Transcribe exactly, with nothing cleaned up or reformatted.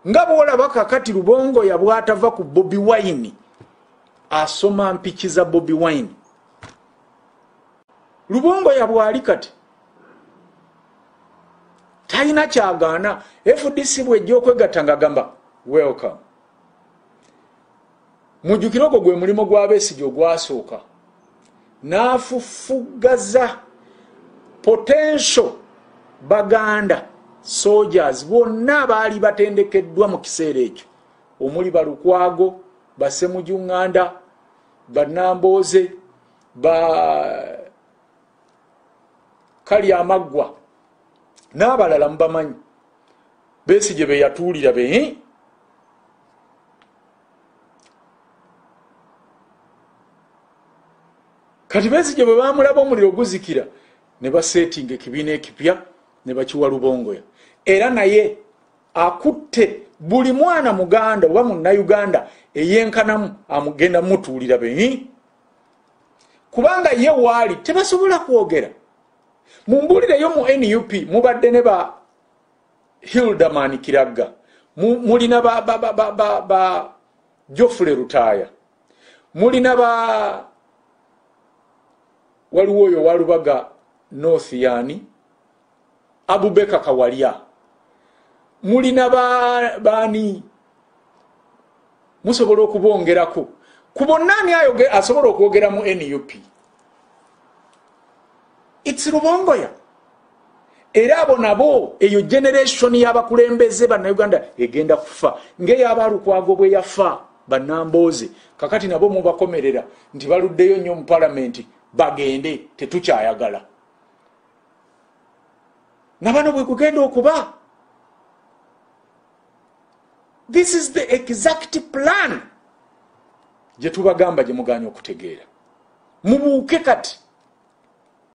nga bwolaba kakati Rubongoya bwatava ku Bobi Wine asoma mpiki za Bobi Wine. Rubongoya bwali kati talina kyagaana. F D C bwejja okwegattanga gamba welcome. Mujjukira ogwo gwe mulimo gwa Besigye ogwasooka n'afufugaza potential Baganda soldiers bonna baali batendekeddwa mu kiseera ekyo, omuli Balukwago, Basemujunganda, Banamboze, ba Kali Amaggwa n'abalala mubamanyi. Besigye be yatuulira be kati Besigye bwe bamulaba omuliro guzikira ne basetinga ekibiina ekipya ne bakiwa Rubongoya. Era naye akutte buli mwana Muganda oba Munnayuganda eyenkanamu amugenda mutuulira be kubanga ye waali tebasobola kwogera. Mumbulireyo mu N U P mubadde ne ba Hildaman Kiragga, mulina ba ba ba ba, ba, ba Geoffrey Rutaya, mulina ba waliwo oyo Walubaga North yani Abubeka Kawalya, mulina ba bani musobola okubongerako kubonnani ayoge asobola okwogera mu N U P. It's Rubongoya. Era abo nabo eyo generation y'abakulembeze bannayuganda egenda kufa ng'ey'Abalukwago bwe yafa Banamboze. Kakati nabo mubakomerera nti baluddeyo nnyo mu parliament bagende tetukyayagala. Nabano bwe kugenda okuba. This is the exact plan gye tubagamba gye muganya okutegeera. Mubuuke kati